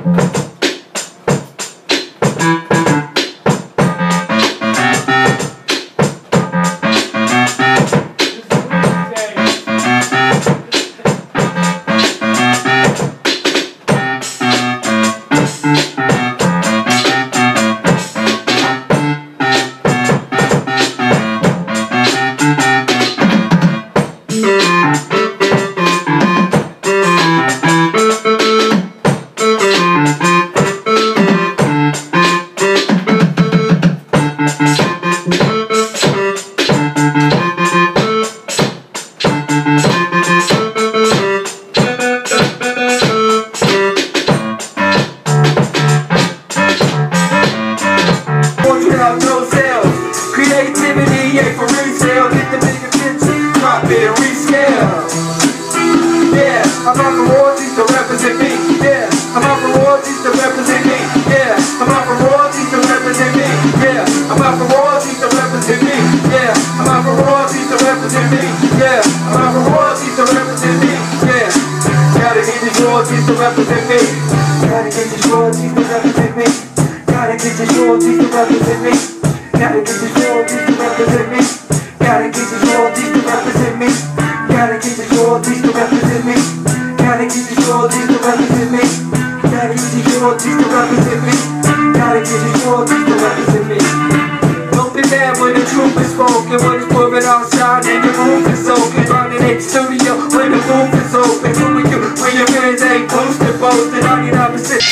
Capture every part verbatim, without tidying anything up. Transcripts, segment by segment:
No sales, creativity ain't for resale. Get the bigger picture, drop it and rescale. Yeah, I'm out for royalties to represent me. Yeah, I'm out for royalties to represent me. Yeah, I'm out for royalties to represent me. Yeah, I'm out for royalties to represent me. Yeah, I'm out for royalties to represent me. Yeah, I'm out for royalties to represent me. Yeah, gotta get these royalties to represent me. Gotta get these royalties to represent me. Gotta get these royalties to represent me. Gotta get these royalties to represent me. Gotta get these royalties to represent me. Gotta get these royalties to represent me. Gotta get these royalties to represent me. Gotta get these royalties to represent me. Gotta get these royalties to represent me. Don't be mad when the truth is spoken, when it's pouring outside and your roof is open. Running at the studio when the booth is open. Who are you when your fans ain't boosted, boasted? ninety-nine percent.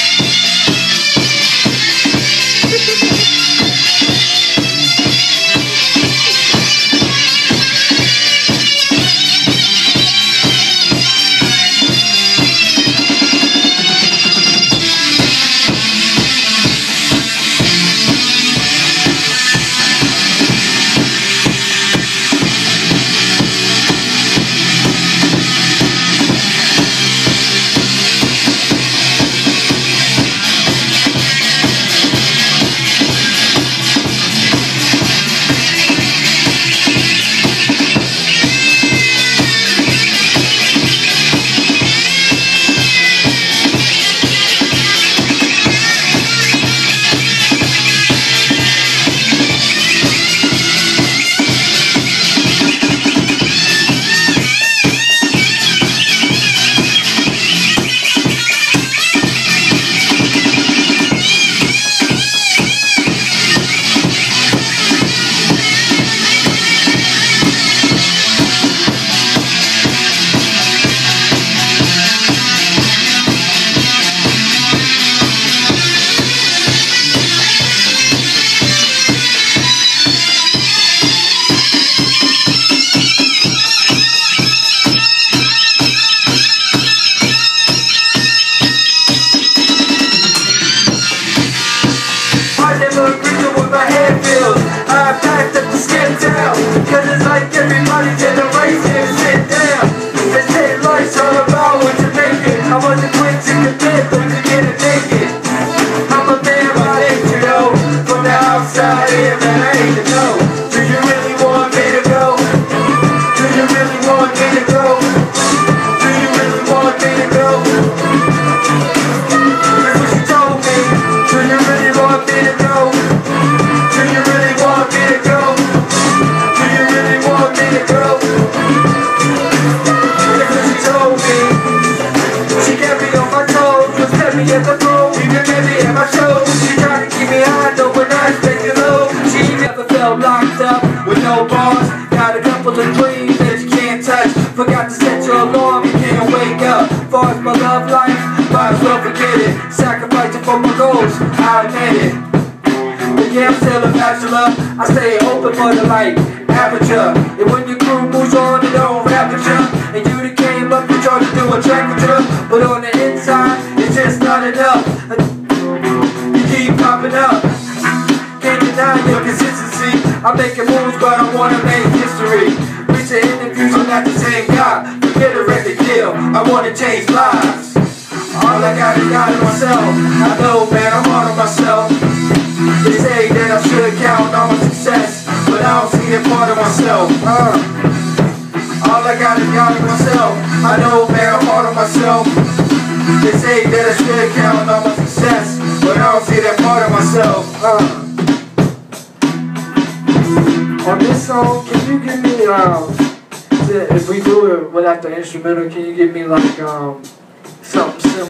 Cause it's like everybody generation sit down. They say life's all about what you make it. I wasn't quick to commit, but to get it naked. I'm a man by nature, though. From the outside in, man, I hate to know. Do you really want me to go? Do you really want me to go? Do you really want me to go? That's what she told me. Do you really want me to go? Do you really want me to go? At the road, even maybe at my show. She tried to keep me high, though when I expect it low. She never felt locked up with no bars. Got a couple of dreams that you can't touch. Forgot to set your alarm, you can't wake up. Far as my love life, might as well forget it. Sacrificing for my goals, I admit it. But yeah, I'm still a bachelor. I stay open for the light, aperture. And when your crew moves on, it don't rapture. And you that came up, you tried to do a track with you. But on the inside, it's just not enough. You keep popping up. Can't deny your consistency. I'm making moves, but I wanna make history. Recent interviews, I'm not the same guy. Forget a record deal, I wanna change lives. All I got is God in myself. I know, man, I'm hard on myself. They say that I should count on my success, but I don't see that part of myself. Uh, all I got is God in myself. I know, man, I'm hard on myself. They say that I should count on my success. don't see that part of myself. Uh, on this song, can you give me, um, if we do it without the instrumental, can you give me like, um, something similar?